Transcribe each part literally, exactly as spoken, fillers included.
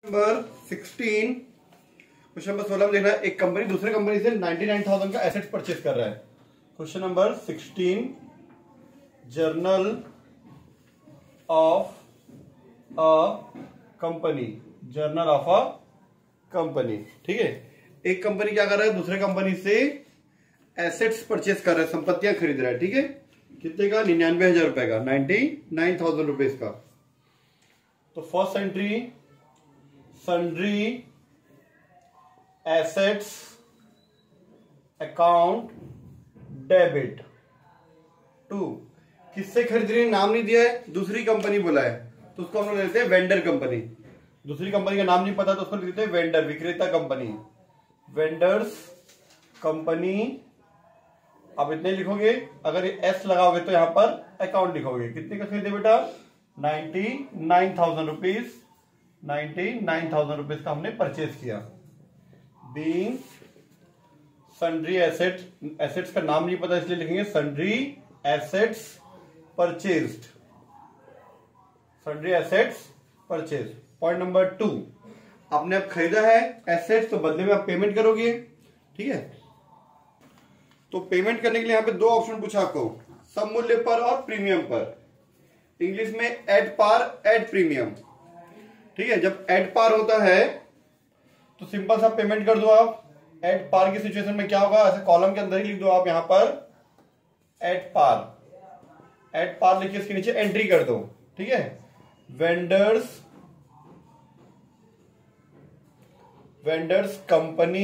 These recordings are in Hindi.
नंबर सिक्सटीन, क्वेश्चन नंबर सोलह में देखना है, एक कंपनी दूसरे कंपनी से नाइन्टी नाइन थाउजेंड का एसेट्स परचेज कर रहा है। Question number sixteen, journal of a company, journal of a company. ठीक है, एक कंपनी क्या कर रहा है, दूसरे कंपनी से एसेट्स परचेज कर रहा है, संपत्तियां खरीद रहा है। ठीक है, कितने का, निन्यानवे हजार रुपए का, नाइन्टी नाइन थाउजेंड रुपीज का। तो first entry, sundry assets account debit to, किससे खरीद रही है, नाम नहीं दिया है, दूसरी कंपनी बोला है, तो उसको हम लोग लेते हैं वेंडर कंपनी। दूसरी कंपनी का नाम नहीं पता तो उसको लिखते हैं वेंडर, विक्रेता कंपनी, वेंडर्स कंपनी। अब इतने लिखोगे, अगर एस लगाओगे तो यहां पर अकाउंट लिखोगे। कितने का खरीदे बेटा, ninety nine thousand rupees, ninety nine thousand rupees का हमने परचेज किया। बीइंग सन्ड्री एसेट्स, एसेट्स का नाम नहीं पता इसलिए लिखेंगे sundry assets purchased, sundry assets purchase. Point number two, आपने अब खरीदा है एसेट्स, तो बदले में आप पेमेंट करोगे। ठीक है, तो पेमेंट करने के लिए यहां पे दो ऑप्शन पूछा आपको, सब मूल्य पर और प्रीमियम पर। इंग्लिश में एट पार, एट प्रीमियम। ठीक है, जब एट पार होता है तो सिंपल सा पेमेंट कर दो आप। एट पार की सिचुएशन में क्या होगा, ऐसे कॉलम के अंदर ही लिख दो आप यहां पर एट पार, एट पार लिखिए, इसके नीचे एंट्री कर दो। ठीक है, vendors, vendors company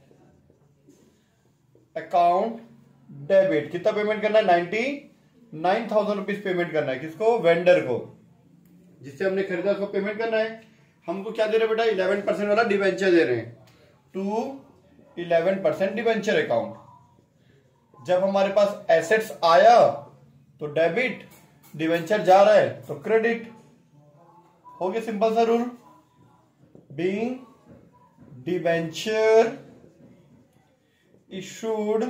account debit. कितना पेमेंट करना है, ninety nine thousand rupees payment करना है। किसको, वेंडर को, जिससे हमने खरीदा उसको पेमेंट करना है। हमको क्या दे रहे हैं बेटा, इलेवन परसेंट वाला डिवेंचर दे रहे हैं, to eleven percent debenture account. जब हमारे पास एसेट्स आया तो डेबिट, डिवेंचर जा रहा है तो क्रेडिट। हो गया सिंपल सा rule. Being debenture issued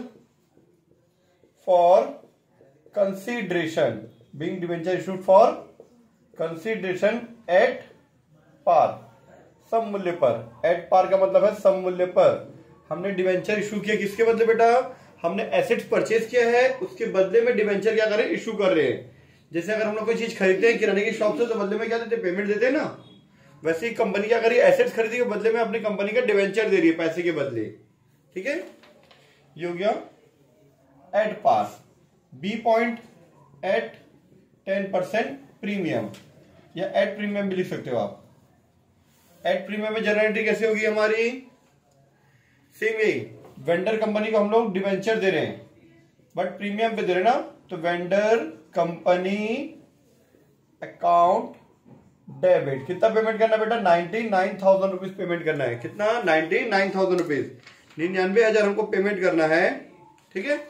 for consideration, being debenture issued for consideration at par, सम मूल्य पर। एट पार का मतलब है सम मूल्य पर। हमने डिवेंचर इशू किया किसके बदले बेटा, हमने एसेट्स परचेज किया है, उसके बदले में डिवेंचर क्या कर रहे हैं, इशू कर रहे हैं। जैसे अगर हम लोग कोई चीज खरीदते हैं किराने की शॉप से, तो बदले में क्या देते हैं, पेमेंट देते हैं ना। वैसे ही कंपनी क्या कर रही है, एसेट्स खरीदी के बदले में अपनी कंपनी का डिवेंचर दे रही है पैसे के बदले। ठीक है, ये हो गया at par. B point, at ten percent premium, या एट प्रीमियम भी लिख सकते हो आप। एट प्रीमियम में जनरल एंट्री कैसे होगी हमारी, सेम यही, वेंडर कंपनी को हम लोग डिवेंचर दे रहे हैं बट प्रीमियम पे दे रहे हैं ना, तो वेंडर कंपनी अकाउंट डेबिट। कितना पेमेंट करना है बेटा, ninety nine thousand rupees payment करना है। कितना, नाइन्टी नाइन थाउजेंड रुपीज, निन्यानवे हजार हमको पेमेंट करना है। ठीक है,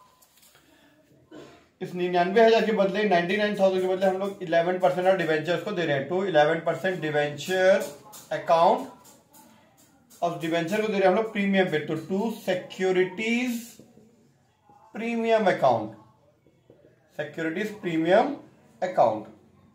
इस निन्यानवे हजार के बदले, नाइन्टी नाइन थाउजेंड के बदले हम लोग इलेवन परसेंट और डिवेंचर को दे रहे हैं, to eleven percent debenture account. और डिवेंचर को दे रहे हैं हम लोग प्रीमियम पे, तो to securities premium account, securities premium account.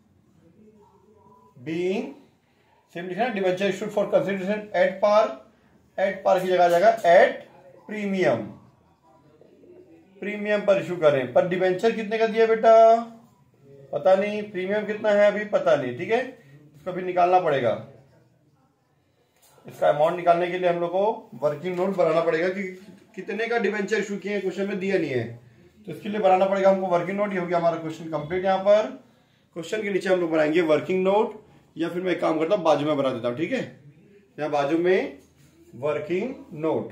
Being same लिखना, debenture issued for consideration at par, at par की जगह आ जाएगा एट प्रीमियम, प्रीमियम पर इशू करें। पर डिवेंचर कितने का दिया बेटा, पता नहीं, प्रीमियम कितना है अभी पता नहीं। ठीक है, इसको भी निकालना पड़ेगा। इसका अमाउंट निकालने के लिए हम लोग को वर्किंग नोट बनाना पड़ेगा कि कितने का डिवेंचर इशू किए, क्वेश्चन में दिया नहीं है, तो इसके लिए बनाना पड़ेगा हमको वर्किंग नोट। ये हो गया हमारा क्वेश्चन कंप्लीट। यहाँ पर क्वेश्चन के नीचे हम लोग बनाएंगे वर्किंग नोट, या फिर मैं एक काम करता हूँ बाजू में बना देता हूँ। ठीक है, यहाँ बाजू में वर्किंग नोट,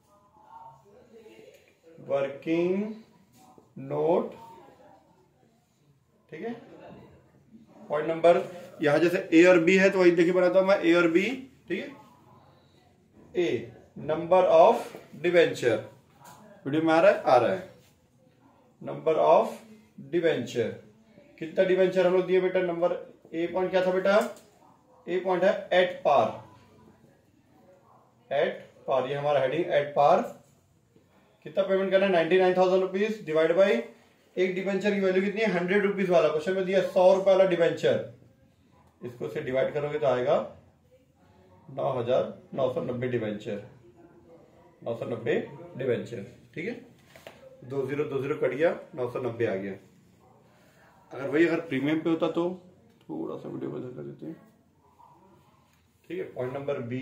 वर्किंग नोट। ठीक है, पॉइंट नंबर, यहां जैसे ए और बी है तो वही देखिए बनाता हूं मैं, ए और बी। ठीक है, A number of debenture, video में आ रहा है, आ रहा है, नंबर ऑफ डिवेंचर। कितना डिवेंचर हम लोग दिए बेटा, नंबर ए पॉइंट क्या था बेटा, ए पॉइंट है एट पार, एट पार, ये हमारा हेडिंग एट पार। कितना पेमेंट करना है, ninety nine thousand rupees divide by, एक डिवेंचर की वैल्यू कितनी है, हंड्रेड रुपीज वाला, क्वेश्चन में दिया सौ रुपए वाला डिवेंचर, इसको से डिवाइड करोगे तो आएगा नौ हजार नौ सौ नब्बे डिवेंचर, नौ सौ नब्बे डिवेंचर। ठीक है, दो जीरो दो जीरो कट गया, नौ सौ नब्बे आ गया। अगर वही अगर प्रीमियम पे होता तो थोड़ा सा वीडियो बदल कर देते हैं। ठीक है, point number B,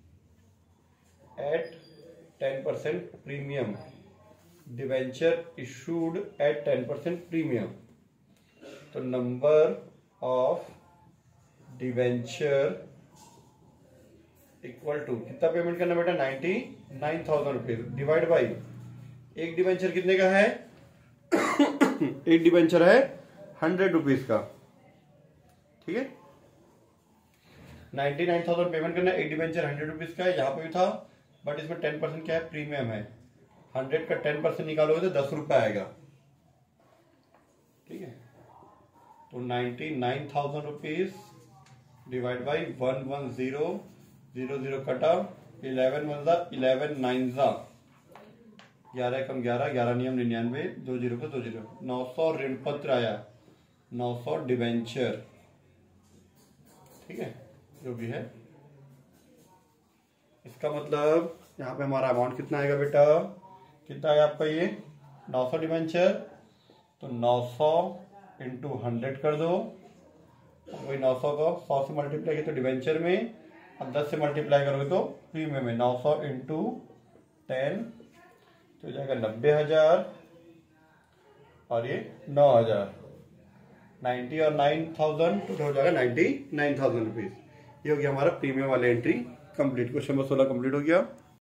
at ten percent premium, debenture issued at ten percent premium. तो number of debenture equal to कितना पेमेंट करना बेटा, ninety nine thousand rupees divide by, एक डिवेंचर कितने का है एक डिवेंचर है हंड्रेड रुपीज का। ठीक है, नाइन्टी नाइन थाउजेंड पेमेंट करना, एक डिवेंचर हंड्रेड रुपीज का है, यहां पे भी था, बट इसमें टेन परसेंट क्या है, प्रीमियम है। हंड्रेड का टेन परसेंट निकालोगे तो दस रुपए आएगा। ठीक है, तो ninety nine thousand rupees divide by one one zero zero zero कटा, इलेवन वन जा इलेवन नाइन जा ग्यारह कम ग्यारह, ग्यारह नियम निन्यानवे, दो जीरो को दो जीरो, नौ सौ ऋण पत्र आया, नौ सौ डिवेंचर। ठीक है, जो भी है इसका मतलब यहाँ पे हमारा अमाउंट कितना आएगा बेटा, कितना आएगा आपका ये नौ सौ डिवेंचर, तो नौ सौ इंटू हंड्रेड कर दो, वही नौ सौ को सौ से मल्टीप्लाई किया तो डिवेंचर में, अब दस से मल्टीप्लाई करोगे तो प्रीमियम में, नौ सौ इंटू टेन तो हो जाएगा नब्बे हजार और ये नौ हजार, नाइन्टी और नाइन थाउजेंड तो हो जाएगा नाइन्टी नाइन थाउजेंड रुपीज। ये हो गया हमारा प्रीमियम वाला एंट्री कंप्लीट। क्वेश्चन नंबर सोलह कंप्लीट हो गया।